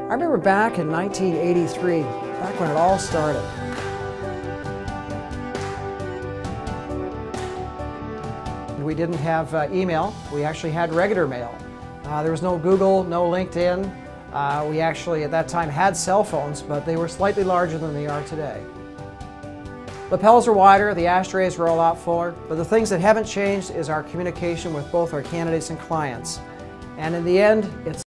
I remember back in 1983, back when it all started. We didn't have email, we actually had regular mail. There was no Google, no LinkedIn. We actually at that time had cell phones, but they were slightly larger than they are today. Lapels are wider, the ashtrays were a lot fuller, but the things that haven't changed is our communication with both our candidates and clients. And in the end, it's